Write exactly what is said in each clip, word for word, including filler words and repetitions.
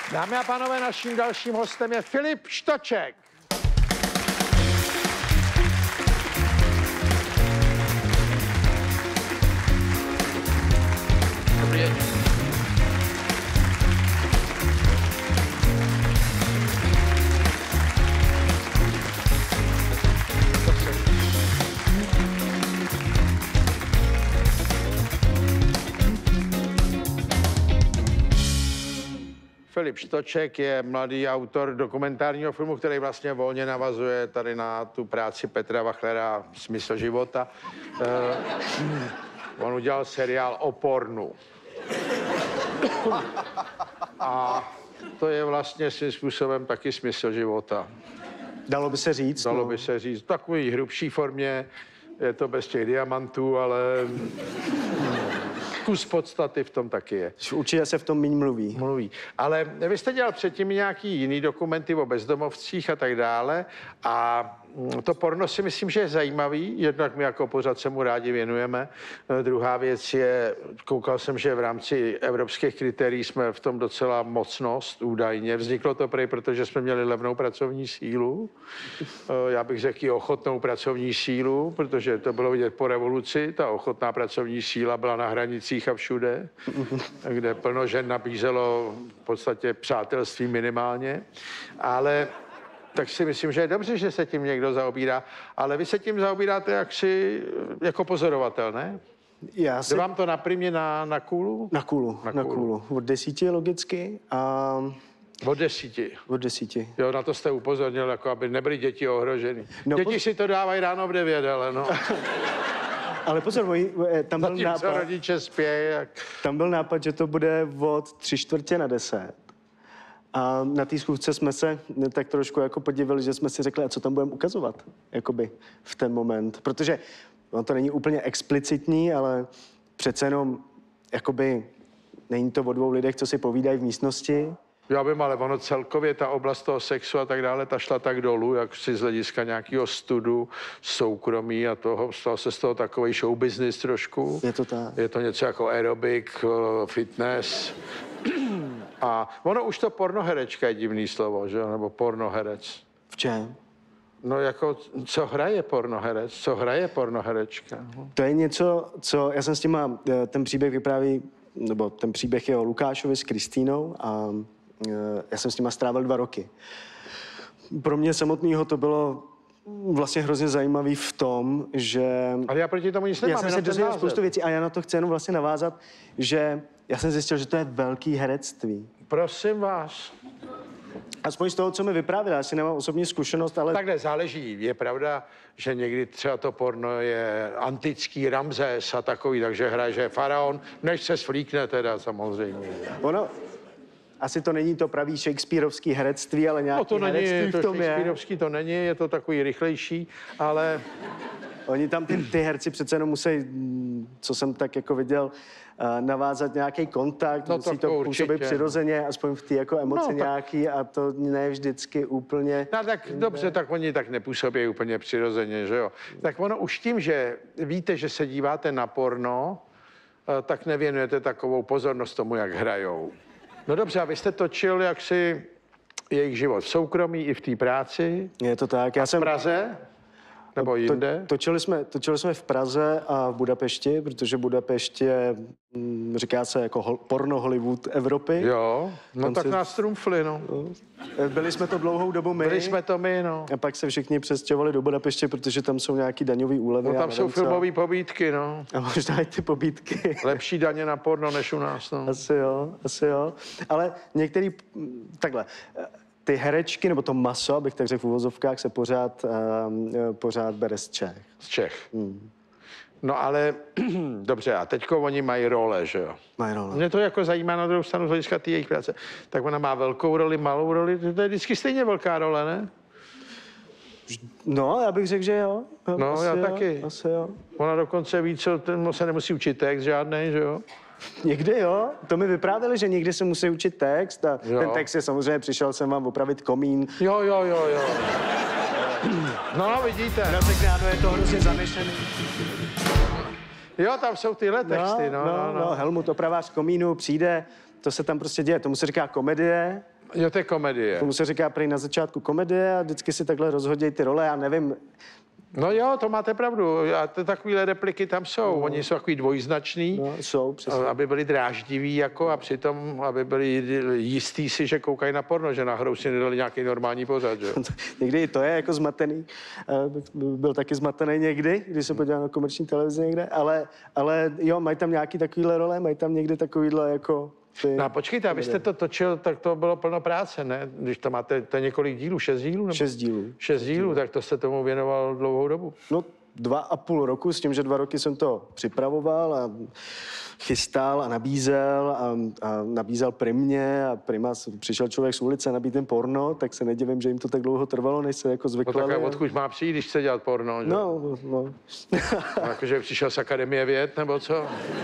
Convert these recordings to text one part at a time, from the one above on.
Dámy a pánové, naším dalším hostem je Filip Štoček. Dobrý den. Filip Štoček je mladý autor dokumentárního filmu, který vlastně volně navazuje tady na tu práci Petra Wachlera Smysl života. Uh, on udělal seriál o pornu. A to je vlastně svým způsobem taky smysl života. Dalo by se říct? Dalo no. by se říct. V takové hrubší formě, je to bez těch diamantů, ale kus podstaty v tom taky je. Určitě se v tom míň mluví. Mluví. Ale vy jste dělal předtím nějaký jiný dokumenty o bezdomovcích a tak dále a to porno si myslím, že je zajímavý, jednak my jako pořad se mu rádi věnujeme. Druhá věc je, koukal jsem, že v rámci evropských kritérií jsme v tom docela mocnost údajně. Vzniklo to prej, protože jsme měli levnou pracovní sílu. Já bych řekl i ochotnou pracovní sílu, protože to bylo vidět po revoluci. Ta ochotná pracovní síla byla na hranicích a všude, kde plno žen nabízelo v podstatě přátelství minimálně. Ale tak si myslím, že je dobře, že se tím někdo zaobírá, ale vy se tím zaobíráte jaksi jako pozorovatel, ne? Já si... Jde vám to na primě na, na kůlu? Na kůlu, na, na kůlu. kůlu. Od desíti logicky a... Od desíti? Od desíti. Jo, na to jste upozornil, jako aby nebyly děti ohroženy. No, děti po... si to dávají ráno v devět, ale no. Ale pozor, tam byl Zatím, nápad... co rodiče spějí, jak... Tam byl nápad, že to bude od tři čtvrtě na deset. A na té schůzce jsme se tak trošku jako podívali, že jsme si řekli, a co tam budeme ukazovat, jakoby v ten moment. Protože no, to není úplně explicitní, ale přece jenom, jakoby, není to o dvou lidech, co si povídají v místnosti. Já vím, ale ono celkově ta oblast toho sexu a tak dále, ta šla tak dolů, jak si z hlediska nějakého studu, soukromí a toho, stal se z toho takovej show business trošku. Je to tak. Je to něco jako aerobik, fitness. A ono už to pornoherečka je divný slovo, že jo? Nebo pornoherec. V čem? No jako, co hraje pornoherec? Co hraje pornoherečka? To je něco, co... Já jsem s tím mám, ten příběh vypráví, nebo ten příběh je o Lukášovi s Kristýnou a já jsem s nima strávil dva roky. Pro mě samotného to bylo vlastně hrozně zajímavý v tom, že... Ale já proti tomu nic nemám. Já jsem se dozvěděl spoustu věcí a já na to chci jenom vlastně navázat, že já jsem zjistil, že to je velký herectví. Prosím vás. Aspoň z toho, co mi vyprávěl, já si nemám osobní zkušenost, ale... Takhle záleží. Je pravda, že někdy třeba to porno je antický Ramzes a takový, takže hraje, že je faraon, než se svlíkne teda samozřejmě. Ono... Asi to není to pravý shakespearovský herectví, ale nějaký no to není, herectví to v tom je. shakespearovský to není, je to takový rychlejší, ale... Oni tam, ty, ty herci přece jenom musí, co jsem tak jako viděl, navázat nějaký kontakt, no, musí to působit přirozeně, aspoň v té jako emoce no, nějaký tak... a to ne vždycky úplně... No tak dobře, tak oni tak nepůsobí úplně přirozeně, že jo. Tak ono už tím, že víte, že se díváte na porno, tak nevěnujete takovou pozornost tomu, jak hrajou. No dobře, a vy jste točil jaksi jejich život v soukromí i v té práci? Je to tak. Já a v jsem... Praze? Nebo jinde? To, točili, jsme, točili jsme v Praze a v Budapešti, protože Budapešť je, říká se jako hol, porno Hollywood Evropy. Jo, no tam tak se... nás trumfli, no. Byli jsme to dlouhou dobu my. Byli jsme to my, no. A pak se všichni přestěhovali do Budapště, protože tam jsou nějaký daňový úlevy. No tam jsou filmové pobídky, no. A možná i ty pobídky. Lepší daně na porno než u nás, no. Asi jo, asi jo. Ale některý, takhle, ty herečky, nebo to maso, abych tak řekl v uvozovkách, se pořád, uh, pořád bere z Čech. Z Čech. Hmm. No ale, dobře, a teďko oni mají role, že jo? Mají role. Mě to jako zajímá na druhou stranu z hlediska té jejich práce. Tak ona má velkou roli, malou roli, to je vždycky stejně velká role, ne? No, já bych řekl, že jo. No, asi já jo, taky. Asi jo. Ona dokonce ví, co, ten se nemusí učit text žádnej, že jo? Někdy jo, to mi vyprávěli, že někdy se musí učit text a jo. Ten text je samozřejmě, přišel jsem vám opravit komín. Jo, jo, jo, jo. No, vidíte. No, tak ráno je to hrozně zamešený. Jo, tam jsou tyhle texty, no, no, no. no, no. Helmut, opravář komínu, přijde, to se tam prostě děje, tomu se říká komedie. Jo, to je komedie. Tomu se říká prej na začátku komedie a vždycky si takhle rozhodí ty role, já nevím. No jo, to máte pravdu. A to takovýhle repliky tam jsou. No. Oni jsou takový dvojznačný, No, jsou, přesně. aby byli dráždiví jako a přitom, aby byli jistý si, že koukají na porno, že náhodou si nedali nějaký normální pořad, že? Někdy i to je jako zmatený. Byl taky zmatený někdy, když se podívám na komerční televizi někde, ale, ale jo, mají tam nějaký takovýhle role, mají tam někdy takovýhle jako... Ty... No a počkejte, abyste to točil, tak to bylo plno práce, ne? Když to máte, to je několik dílů, šest dílů? Nebo? Šest dílů. Šest dílů, tak to jste tomu věnoval dlouhou dobu. No, dva a půl roku, s tím, že dva roky jsem to připravoval a chystal a nabízel a, a nabízel Primě a Prima, přišel člověk z ulice nabít ten porno, tak se nedivím, že jim to tak dlouho trvalo, než se jako zvyklali. No tak odkud má přijít, když chce dělat porno, že? No, no. Jakože přišel z Akademie věd, nebo co?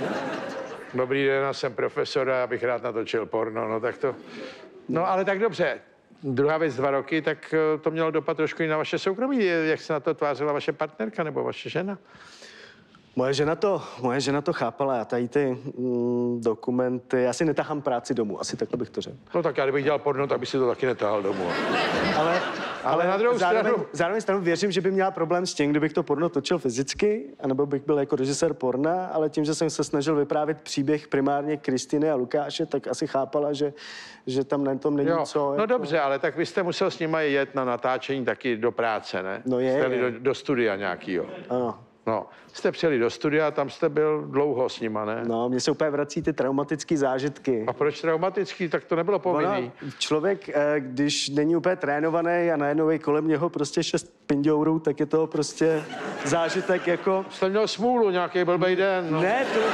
Dobrý den, já jsem profesor a já bych rád natočil porno, no tak to... No ale tak dobře, druhá věc dva roky, tak to mělo dopad trošku i na vaše soukromí. Jak se na to tvářila vaše partnerka nebo vaše žena? Moje žena to, moje žena to chápala, já tady ty mm, dokumenty, já si netahám práci domů, asi takhle bych to řekl. No tak já kdybych dělal porno, tak bych si to taky netahal domů. Ale, ale na druhou zároveň, stranu... zároveň stranu věřím, že by měla problém s tím, kdybych to porno točil fyzicky, anebo bych byl jako režisér porna, ale tím, že jsem se snažil vyprávět příběh primárně Kristýny a Lukáše, tak asi chápala, že, že tam na tom není jo. co. No jako... dobře, ale tak vy jste musel s nimi jet na natáčení taky do práce, ne? No je, jste je. Do, do studia nějakýho. Ano. No, jste přijeli do studia a tam jste byl dlouho s nima, ne? No, mně se úplně vrací ty traumatické zážitky. A proč traumatický? Tak to nebylo povinný. Ona, člověk, když není úplně trénovaný a najednou je kolem něho prostě šest pindourů, tak je to prostě zážitek jako... Jste měl smůlu, nějaký blbej den. No. Ne, to,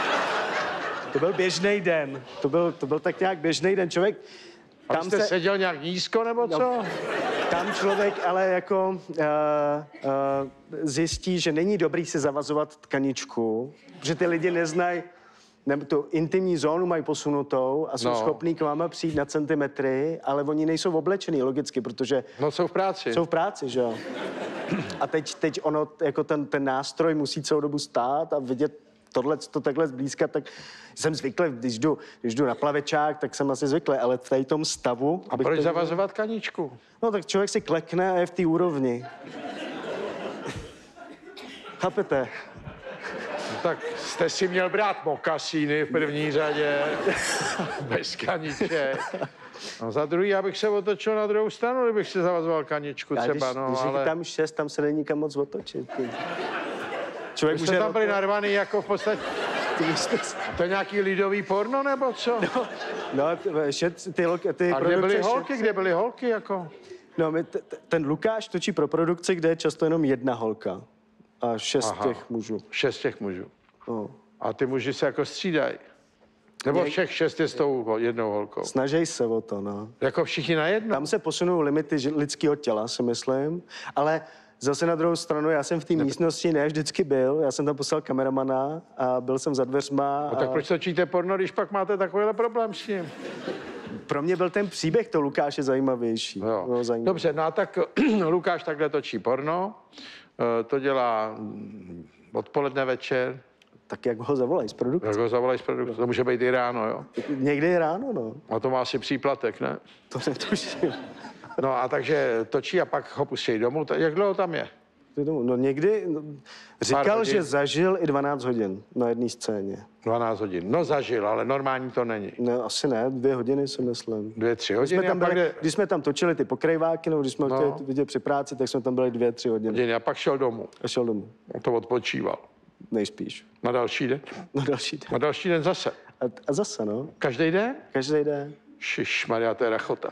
to byl běžný den. To byl, to byl tak nějak běžný den. Člověk... A jste se... seděl nějak nízko, nebo co? No, tam člověk ale jako uh, uh, zjistí, že není dobrý si zavazovat tkaničku, že ty lidi neznají, nebo tu intimní zónu mají posunutou a jsou no. schopní k vám přijít na centimetry, ale oni nejsou oblečený logicky, protože... No jsou v práci. Jsou v práci, že jo. A teď, teď ono, jako ten, ten nástroj musí celou dobu stát a vidět tohle, to takhle zblízka, tak jsem zvyklý, když jdu, když jdu na plavečák, tak jsem asi zvyklý, ale v tady tom stavu... A proč zavazovat kaničku? No tak člověk si klekne a je v té úrovni. Chápete? No, tak jste si měl brát mokasíny v první řadě, bez kaniček. No za druhý, já bych se otočil na druhou stranu, kdybych si zavazoval kaničku třeba, když, no když ale... tam šest, tam se není kam moc otočit. Člověk jste tam byli narvaný jako v podstatě... To je nějaký lidový porno, nebo co? No, no šet, ty, ty a kde byly holky, šet... kde byly holky, jako? No, my, t, ten Lukáš točí pro produkci, kde je často jenom jedna holka. A šest Aha, těch mužů. Šest těch mužů. No. A ty muži se jako střídají. Nebo Něk... všech šest je s tou jednou holkou. Snaží se o to, no. Jako všichni na jedno? Tam se posunou limity lidského těla, si myslím. Ale zase na druhou stranu, já jsem v té místnosti ne vždycky byl. Já jsem tam poslal kameramana a byl jsem za dveřma. No tak a... proč točíte porno, když pak máte takovýhle problém s tím? Pro mě byl ten příběh to Lukáše zajímavější. Jo. No, zajímavý. Dobře, no a tak Lukáš takhle točí porno. To dělá odpoledne, večer. Tak jak ho zavolají z produkce? Jak ho zavolají z produkce, to může být i ráno, jo? Někdy je ráno, no. A to má asi příplatek, ne? To netuším. No a takže točí a pak ho pustí domů. Jak dlouho tam je? No někdy no, říkal, že zažil i dvanáct hodin na jedné scéně. dvanáct hodin. No zažil, ale normální to není. Ne, asi ne, dvě hodiny si myslím. Dvě, tři hodiny? Když jsme tam, byli, kde... když jsme tam točili ty pokrýváky, nebo když jsme no. chtěli vidět při práci, tak jsme tam byli dvě, tři hodiny. hodiny. A pak šel domů. A šel domů. On to odpočíval. Nejspíš. Na další den? Na další den. Na další den zase. A, a zase, no. Každý den? Každý den. Šišmarja, to je rachota.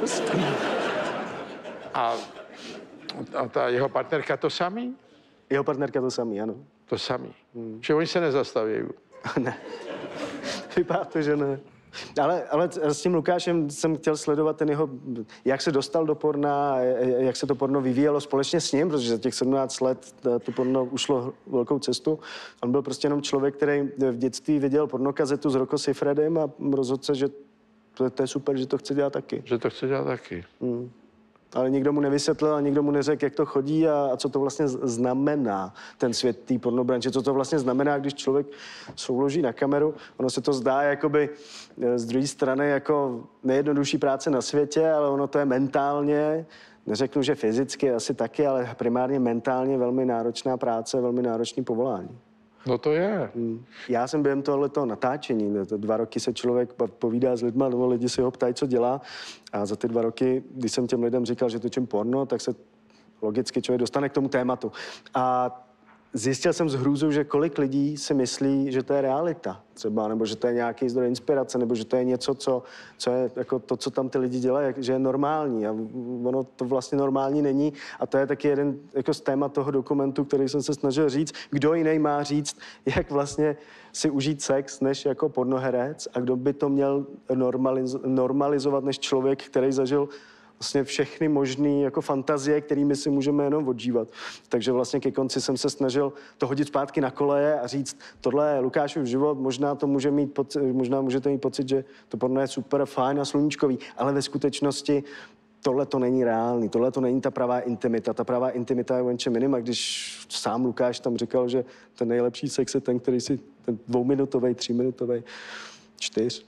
a, a ta jeho partnerka to samý? Jeho partnerka to samý, ano. To samý. Hmm. Že oni se nezastaví. Ne. Vypadá to, že ne. Ale, ale s tím Lukášem jsem chtěl sledovat ten jeho, jak se dostal do porna, jak se to porno vyvíjelo společně s ním, protože za těch sedmnáct let to porno ušlo velkou cestu. On byl prostě jenom člověk, který v dětství viděl pornokazetu s Rocco Siffredem a rozhodl se, že to, to je super, že to chce dělat taky. Že to chce dělat taky. Hmm. ale nikdo mu nevysvětlil a nikdo mu neřekl, jak to chodí a, a co to vlastně znamená, ten svět té pornobranže. Co to vlastně znamená, když člověk souloží na kameru. Ono se to zdá jakoby z druhé strany jako nejjednodušší práce na světě, ale ono to je mentálně, neřeknu, že fyzicky asi taky, ale primárně mentálně velmi náročná práce, velmi náročný povolání. No to je. Já jsem během tohoto natáčení, dva roky se člověk povídá s lidma, nebo lidi si ho ptají, co dělá. A za ty dva roky, když jsem těm lidem říkal, že točím porno, tak se logicky člověk dostane k tomu tématu. A zjistil jsem z hrůzu, že kolik lidí si myslí, že to je realita třeba, nebo že to je nějaký zdroj inspirace, nebo že to je něco, co, co je jako to, co tam ty lidi dělají, že je normální. A ono to vlastně normální není. A to je taky jeden jako z témat toho dokumentu, který jsem se snažil říct. Kdo jiný má říct, jak vlastně si užít sex, než jako pornoherec, a kdo by to měl normaliz- normalizovat, než člověk, který zažil vlastně všechny možné jako fantazie, kterými si můžeme jenom odžívat. Takže vlastně ke konci jsem se snažil to hodit zpátky na koleje a říct, tohle je Lukášův život, možná to může mít pocit, možná můžete mít pocit, že to porno je super, fajn a sluníčkový, ale ve skutečnosti tohle to není reálný, tohle to není ta pravá intimita. Ta pravá intimita je o něčem jiným, a když sám Lukáš tam říkal, že ten nejlepší sex je ten, který si, ten dvouminutový, tříminutový, čtyř.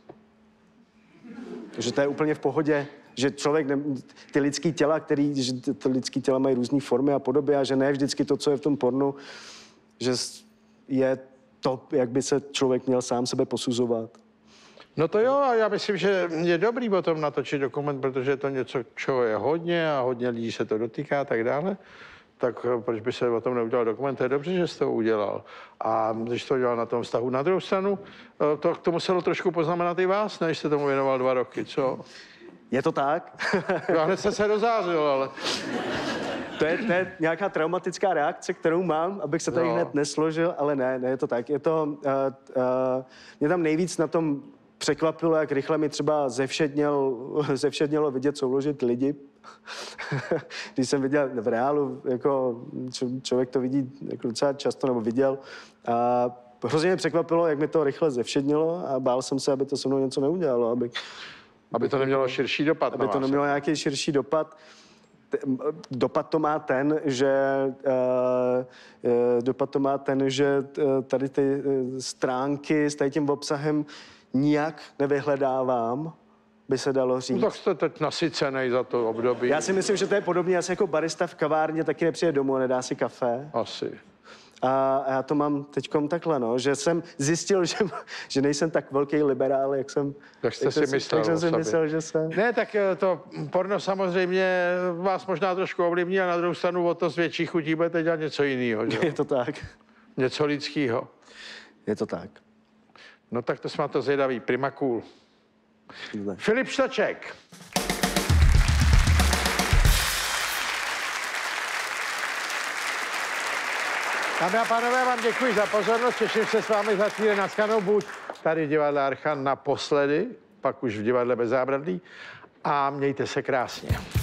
Takže to je úplně v pohodě. Že člověk, ne, ty lidský těla, který, že ty lidský těla mají různé formy a podoby a že ne vždycky to, co je v tom pornu, že je to, jak by se člověk měl sám sebe posuzovat. No to jo, a já myslím, že je dobrý o tom natočit dokument, protože je to něco, čeho je hodně a hodně lidí se to dotýká a tak dále. Tak proč by se o tom neudělal dokument? To je dobře, že jsi to udělal. A když to udělal na tom vztahu. Na druhou stranu, to, to muselo trošku poznamenat i vás, než jste tomu věnoval dva roky, co? Je to tak? Já hned jsem se dozářil, ale... To je, to je nějaká traumatická reakce, kterou mám, abych se tady no. hned nesložil, ale ne, ne je to tak. Je to, uh, uh, mě tam nejvíc na tom překvapilo, jak rychle mi třeba zevšedněl, zevšednělo vidět souložit lidi. Když jsem viděl v reálu, jako člověk to vidí jako docela často, nebo viděl. A hrozně mě překvapilo, jak mi to rychle zevšednilo a bál jsem se, aby to se mnou něco neudělalo, aby... Aby to nemělo širší dopad. Aby to nemělo nějaký širší dopad. Dopad to má ten, že uh, dopad to má ten, že tady ty stránky s tady tím obsahem nijak nevyhledávám, by se dalo říct. No tak jste teď nasycenej za to období. Já si myslím, že to je podobně asi jako barista v kavárně, taky nepřijde domů a nedá si kafe. Asi. A já to mám teďkom takhle, no, že jsem zjistil, že, že nejsem tak velký liberál, jak jsem, jak jste jak si jsem, myslel. Jak jsem si myslel, že jsem. Ne, tak to porno samozřejmě vás možná trošku ovlivní a na druhou stranu o to s větší chutí budete dělat něco jiného. Je to tak. Něco lidského. Je to tak. No tak to jsme to zvědaví. Prima cool. Ne. Filip Štaček. Dámy a pánové, vám děkuji za pozornost. Těším se s vámi za chvíli na shledanou, buď tady v divadle Archa naposledy, pak už v divadle Bez zábradlí. A mějte se krásně.